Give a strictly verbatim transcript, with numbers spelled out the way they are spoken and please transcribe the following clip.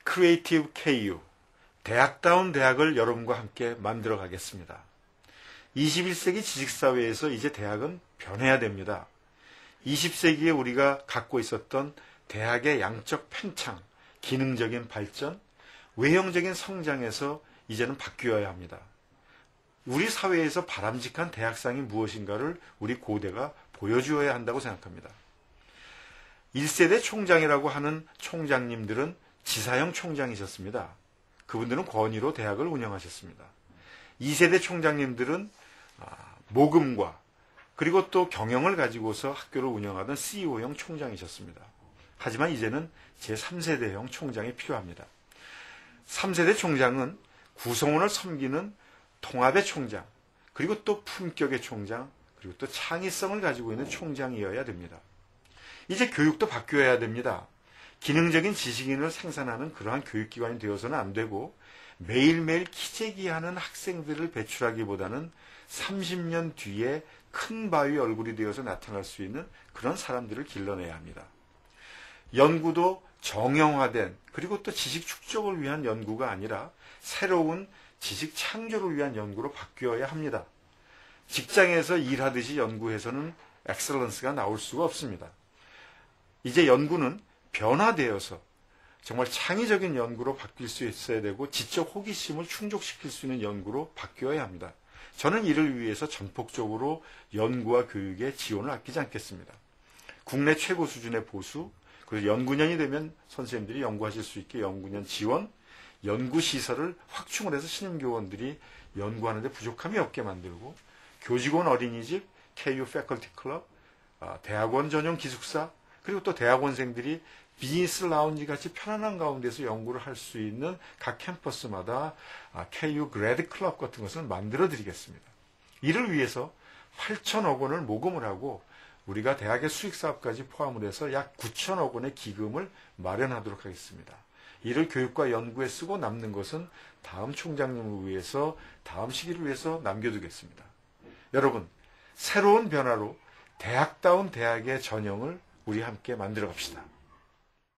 크리에이티브 케이유, 대학다운 대학을 여러분과 함께 만들어 가겠습니다. 이십일 세기 지식사회에서 이제 대학은 변해야 됩니다. 이십 세기에 우리가 갖고 있었던 대학의 양적 팽창, 기능적인 발전, 외형적인 성장에서 이제는 바뀌어야 합니다. 우리 사회에서 바람직한 대학상이 무엇인가를 우리 고대가 보여주어야 한다고 생각합니다. 일 세대 총장이라고 하는 총장님들은 지사형 총장이셨습니다. 그분들은 권위로 대학을 운영하셨습니다. 이 세대 총장님들은 모금과 그리고 또 경영을 가지고서 학교를 운영하던 씨이오형 총장이셨습니다. 하지만 이제는 제삼 세대형 총장이 필요합니다. 삼 세대 총장은 구성원을 섬기는 통합의 총장, 그리고 또 품격의 총장, 그리고 또 창의성을 가지고 있는 총장이어야 됩니다. 이제 교육도 바뀌어야 됩니다. 기능적인 지식인을 생산하는 그러한 교육기관이 되어서는 안 되고 매일매일 기재기하는 학생들을 배출하기보다는 삼십 년 뒤에 큰 바위 얼굴이 되어서 나타날 수 있는 그런 사람들을 길러내야 합니다. 연구도 정형화된 그리고 또 지식 축적을 위한 연구가 아니라 새로운 지식 창조를 위한 연구로 바뀌어야 합니다. 직장에서 일하듯이 연구해서는 엑셀런스가 나올 수가 없습니다. 이제 연구는 변화되어서 정말 창의적인 연구로 바뀔 수 있어야 되고 지적 호기심을 충족시킬 수 있는 연구로 바뀌어야 합니다. 저는 이를 위해서 전폭적으로 연구와 교육에 지원을 아끼지 않겠습니다. 국내 최고 수준의 보수, 그리고 연구년이 되면 선생님들이 연구하실 수 있게 연구년 지원, 연구시설을 확충을 해서 신임교원들이 연구하는 데 부족함이 없게 만들고 교직원 어린이집, 케이유 패컬티 클럽, 대학원 전용 기숙사, 그리고 또 대학원생들이 비즈니스 라운지 같이 편안한 가운데서 연구를 할 수 있는 각 캠퍼스마다 케이유 그래드 클럽 같은 것을 만들어 드리겠습니다. 이를 위해서 팔천억 원을 모금을 하고 우리가 대학의 수익사업까지 포함을 해서 약 구천억 원의 기금을 마련하도록 하겠습니다. 이를 교육과 연구에 쓰고 남는 것은 다음 총장님을 위해서, 다음 시기를 위해서 남겨두겠습니다. 여러분, 새로운 변화로 대학다운 대학의 전형을 우리 함께 만들어 갑시다.